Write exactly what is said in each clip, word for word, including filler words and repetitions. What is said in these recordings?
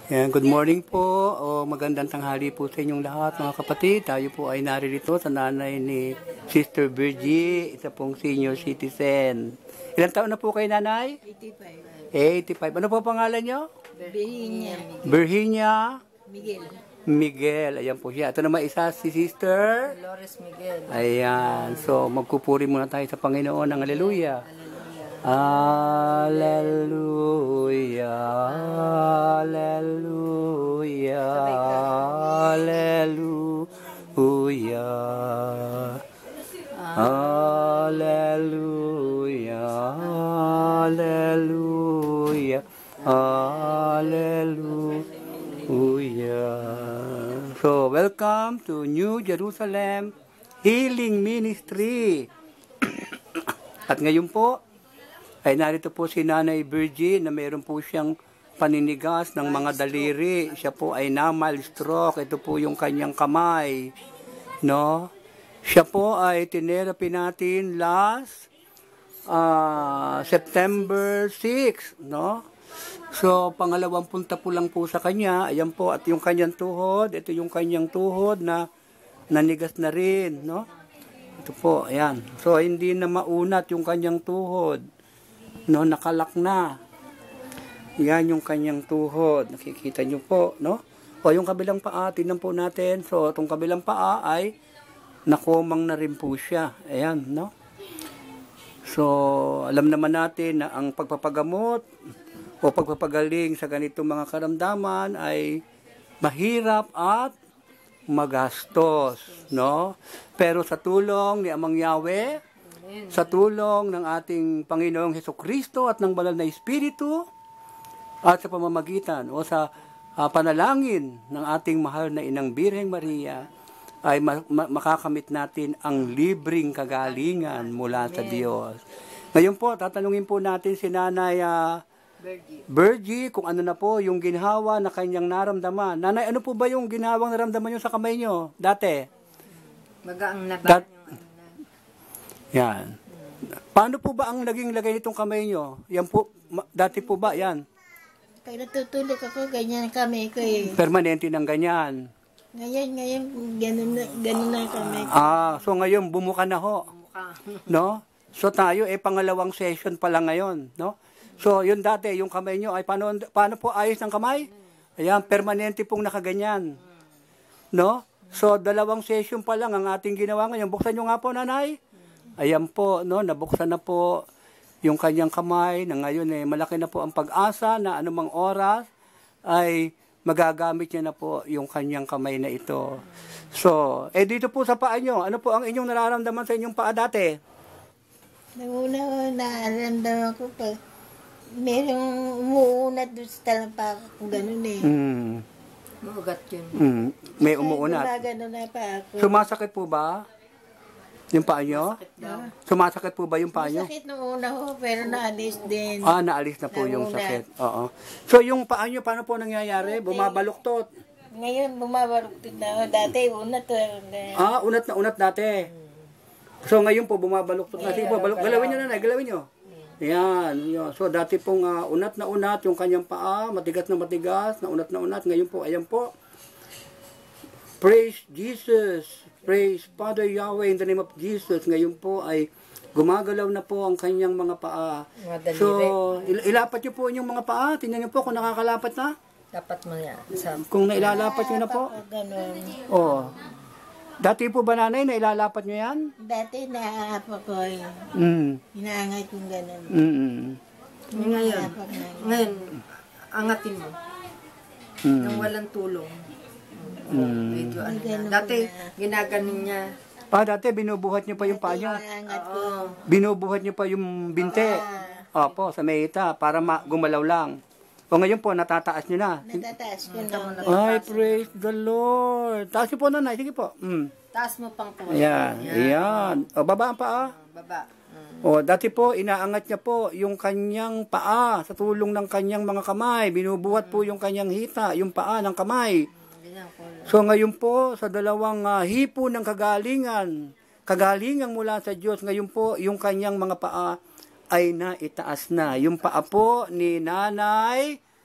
Yan, good morning po. O magandang tanghali po sa inyong lahat, mga kapatid. Tayo po ay naririto sa nanay ni Sister Virgie, isa pong senior citizen. Ilang taon na po kayo, nanay? eighty-five. eighty-five. Ano po pangalan nyo? Virginia. Virginia Miguel. Miguel. Ayan po siya. Ito naman isa si Sister Dolores Miguel. Ayan. So, magpupuri muna tayo sa Panginoon ng Hallelujah. Hallelujah. Hallelujah. Hallelujah. Hallelujah. Hallelujah. Hallelujah. So, welcome to New Jerusalem Healing Ministry. At ngayon po, ay narito po si Nanay Virgie na mayroon po siyang paninigas ng mga daliri. Siya po ay na mild stroke. Ito po yung kanyang kamay. No? Siya po ay tinerapy natin last uh, September sixth. No? So, pangalawang punta po lang po sa kanya. Ayan po. At yung kanyang tuhod. Ito yung kanyang tuhod na nanigas na rin. No? Ito po. Ayan. So, hindi na maunat yung kanyang tuhod. No, nakalak na. Yan yung kanyang tuhod. Nakikita nyo po, no? O yung kabilang paa, tingnan po natin. So, itong kabilang paa ay nakumang na rin po siya. Ayan, no? So, alam naman natin na ang pagpapagamot o pagpapagaling sa ganitong mga karamdaman ay mahirap at magastos, no? Pero sa tulong ni Amang Yahweh, sa tulong ng ating Panginoong Hesukristo at ng Banal na Espiritu at sa pamamagitan o sa uh, panalangin ng ating mahal na Inang Birheng Maria ay ma- ma- makakamit natin ang libreng kagalingan mula sa Diyos. Ngayon po, tatanungin po natin si Nanay uh, Virgie kung ano na po yung ginhawa na kanyang naramdaman. Nanay, ano po ba yung ginhawang naramdaman nyo sa kamay nyo dati? Magaang laban. Dat- Yan. Paano po ba ang naging lagay nitong kamay nyo? Yan po, ma- dati po ba? Yan. Pag natutulog ako, ganyan kami ko eh. Permanente ng ganyan. Ngayon, ngayon, ganun na, ganun na kami. Ah, so ngayon bumuka na ho. No? So tayo eh pangalawang session pa lang ngayon, no? So yun dati, yung kamay nyo ay paano, paano po ayos ng kamay? Ayan, permanente pong nakaganyan. No? So dalawang session pa lang ang ating ginawa ngayon. Buksan nyo nga po, nanay. Ayan po, no, nabuksan na po yung kanyang kamay na ngayon eh, malaki na po ang pag-asa na anumang oras ay magagamit niya na po yung kanyang kamay na ito. So, eh dito po sa paa nyo, ano po ang inyong nararamdaman sa inyong paa dati? Nanguna, naaramdaman ko pa. Merong umuunat doon sa talapak kung ganun eh. Mm. Muugat yun. Mm. May umuunat. Gumagano na pa ako. Sumasakit po ba? Yung paa nyo? Sumasakit po ba yung paa nyo? Masakit nung una ho, pero naalis din. Ah, naalis na po yung Nauna. sakit. Oo. So, yung paa nyo, paano po nangyayari? Bumabaluktot. Ngayon, bumabaluktot na ako. Dati, unat. Ah, unat na unat dati. So, ngayon po, bumabaluktot na. Sige po, baluk- galawin nyo na na, galawin nyo. Yan, yun. So, dati pong uh, unat na unat, yung kanyang paa, matigas na matigas, na unat na unat. Ngayon po, ayan po. Praise Jesus. Praise Father Yahweh in the name of Jesus. Ngayon po ay gumagalaw na po ang kanyang mga paa. So, il- ilapat nyo po inyong mga paa. Tingnan nyo po kung nakakalapat na. Dapat mo yan. Sa... Kung nailalapat nyo na po. Ganun. Oh. Dati po ba, nanay, nailalapat nyo yan? Dati naaapa ko yun. Mm. Inaangay kong ganun. Mm. Ngayon, Naapak na yun. ngayon, angatin mo. Mm. Nang walang tulong. Mm. Medyo ano Ganun na. Dati, na. ginaganin niya. Ah, dati binubuhat nyo pa yung paa nyo. Inaangat ko. Oo. Binubuhat nyo pa yung binte. Opo, sa meita, para ma- gumalaw lang. O ngayon po, natataas nyo na. Natataas ko na. Ay, praise the Lord. Taas nyo po, nanay. Sige po. Mm. Taas mo pang po. Ayan, ayan. O, baba ang paa. Baba. Mm. O, dati po, inaangat niya po yung kanyang paa sa tulong ng kanyang mga kamay. Binubuhat po yung kanyang hita, yung paa ng kamay. Ganyan ko. So, ngayon po, sa dalawang uh, hipo ng kagalingan, kagalingan mula sa Diyos, ngayon po, yung kanyang mga paa ay naitaas na. Yung paa po ni Nanay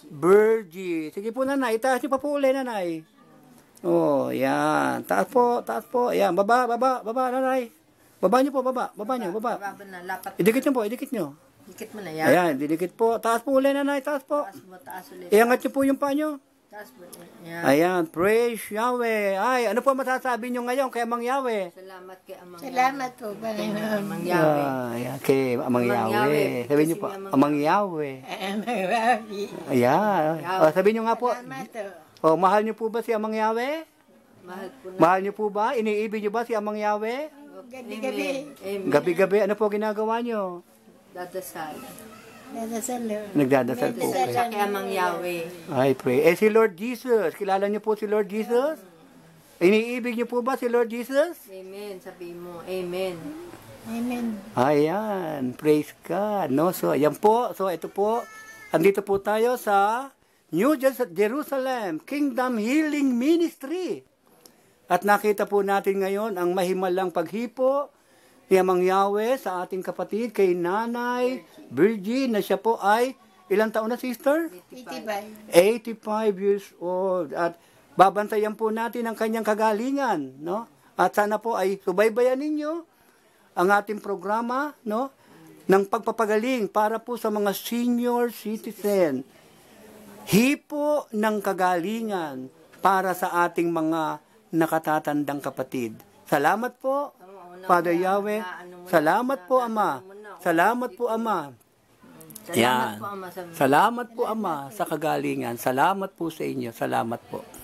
Virgie. Sige po, nanay. Itaas niyo pa po uli, nanay. Oh, yan. Taas po, taas po. Yan, baba, baba, baba, nanay. Baba niyo po, baba. Baba niyo, baba. Baba na, lapat. Idikit niyo po, idikit niyo. Dikit mo na yan. Ayan, didikit po. Taas po uli, nanay. Taas po. Taas mo, taas ulit. Iangat niyo po yung paa niyo. Taas mo. Yan. Ayan, praise Yahweh. Ay, ano po masasabi niyo ngayon kay Amang Yahweh? Salamat kay Amang Salamat po, Panginoon. Amang Yahweh. Ah, ayan, kay Amang Amang Yahweh. Yahweh. Sabihin niyo Kasi po, may Amang- Amang Yahweh. Marami. Ayan. O, sabihin niyo nga po, Salamat po. oh, mahal niyo po ba si Amang Yahweh? Mahal po na. Mahal niyo po ba? Iniibig niyo ba si Amang Yahweh? Gabi-gabi. Amen. Gabi-gabi, ano po ginagawa niyo? Dadasal. Nadasal po. Nagdadasal po. Nagdadasal. Sa kay Amang Yahweh. Ay, pray. Eh, si Lord Jesus, kilala niyo po si Lord Jesus? Iniibig niyo po ba si Lord Jesus? Amen. Sabi mo. Amen. Amen. Ayan, praise God. No? So, ayan po. So, ito po. Andito po tayo sa New Jer- Jerusalem Kingdom Healing Ministry. At nakita po natin ngayon ang mahimalang paghipo ni Amang Yahweh sa ating kapatid kay Nanay Virgie na siya po ay ilang taon na, sister? eighty-five. eighty-five years old. At babantayan po natin ang kanyang kagalingan, no? At sana po ay subaybayan ninyo ang ating programa, no? Ng pagpapagaling para po sa mga senior citizen. Hipo ng kagalingan para sa ating mga nakatatandang kapatid. Salamat po, Father Yahweh. Salamat po, Ama. Salamat po, Ama. Salamat Yan. po, Ama. Sa Salamat po, Ama, sa kagalingan. Salamat po sa inyo. Salamat po.